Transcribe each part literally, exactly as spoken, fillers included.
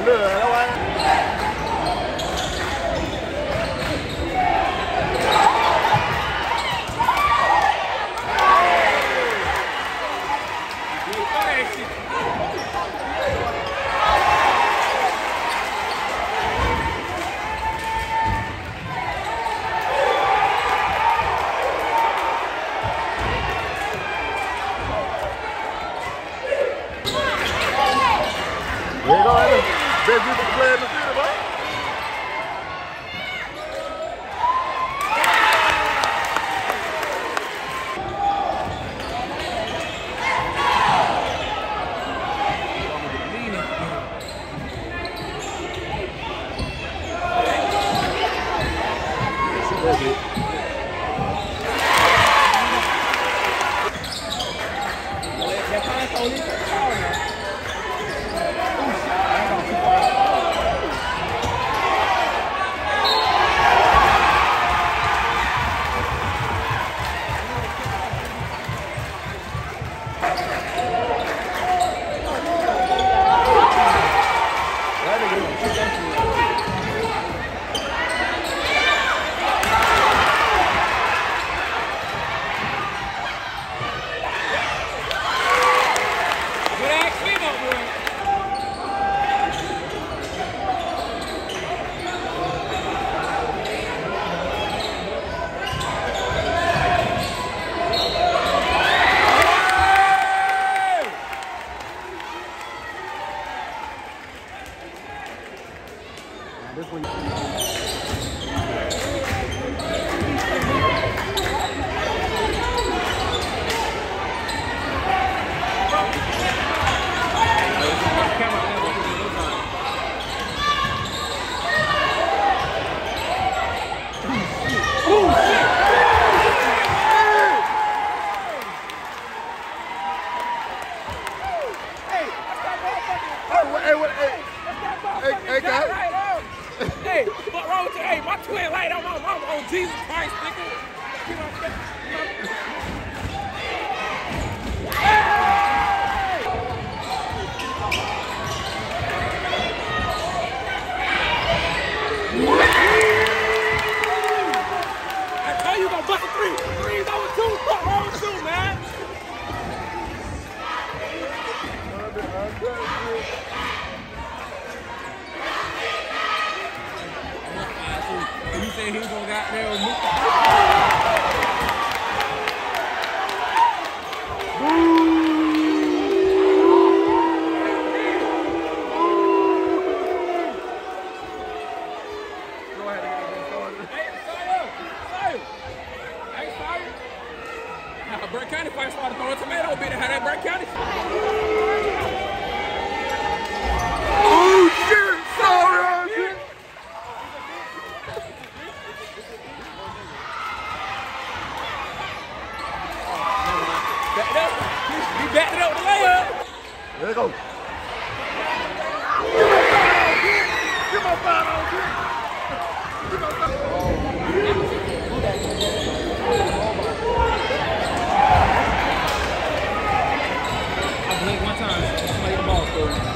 lừa đâu anh. There you go, Adam. Best defensive player in the city, bro. This one. Hey, what wrong with you? Hey, my twin light on my mama on Jesus Christ, nigga. You know, I tell you, you gonna bust a three. Three's over two. What wrong with you, man? You said he was gonna got there with me. Go ahead and get it. Hey, sorry, sorry. Hey, sorry. Now, Burke County fight started throwing tomato bit and had that Burke County. Oh shit! Sorry, shit. Back it up. You backed it up with the layup. There you go. Give my five on, kid. Give my five on. I blinked one time. Somebody the ball scored.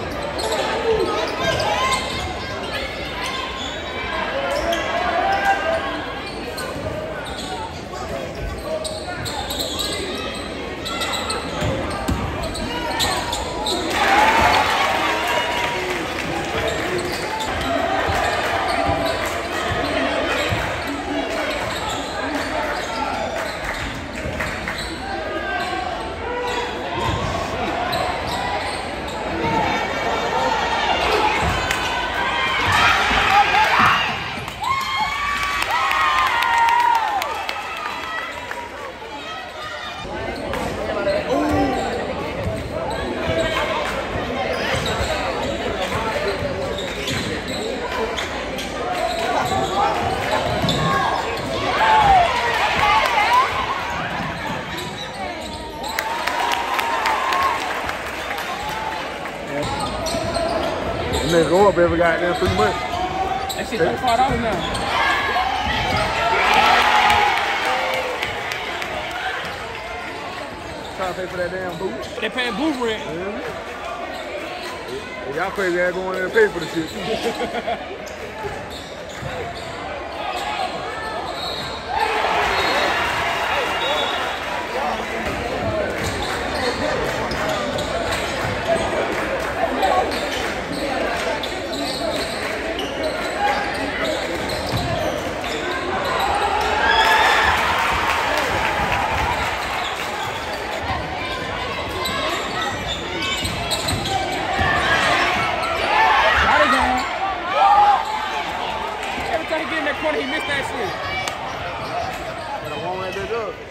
Nigga go up every goddamn three months. That shit thirty-five dollars now. Trying to pay for that damn boot. They paying booth rent. Mm-hmm. Y'all crazy ass going in and pay for the shit. He missed that shit. And I won't let that up.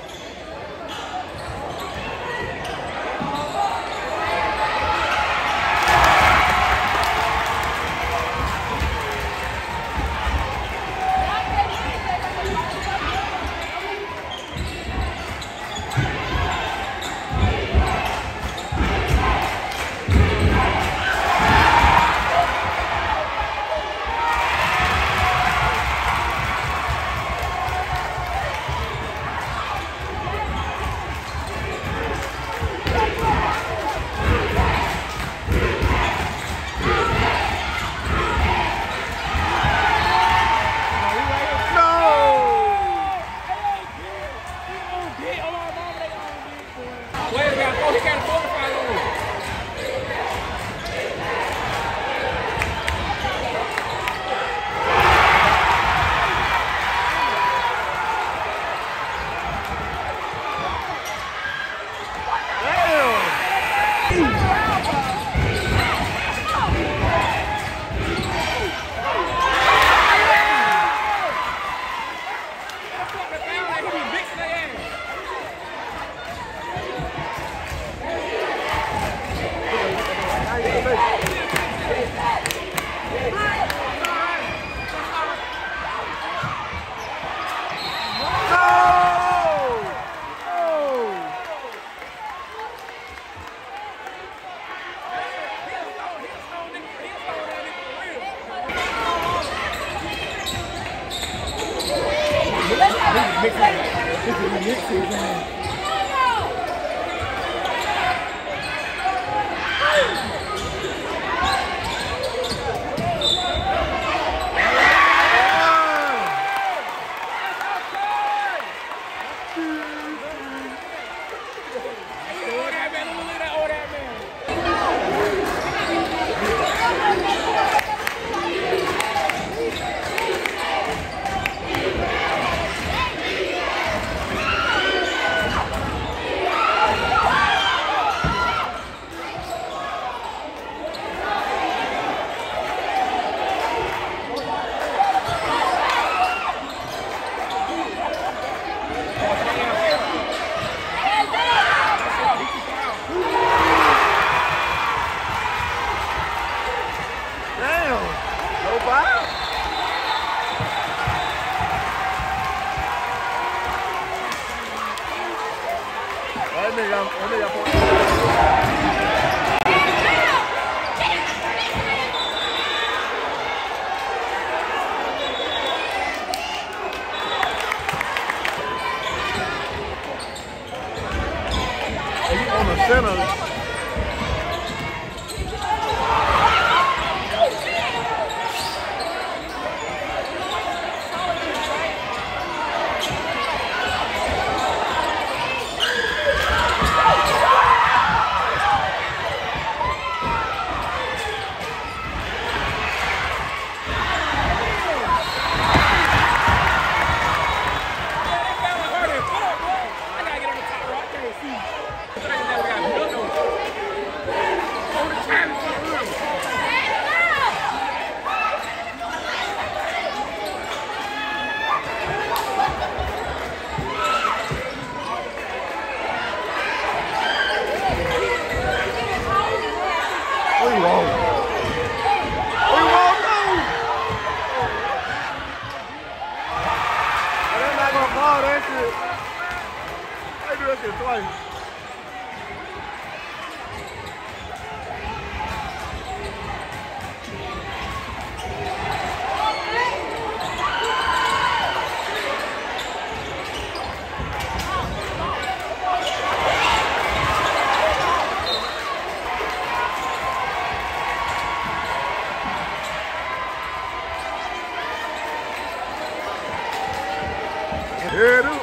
Yeah, dude.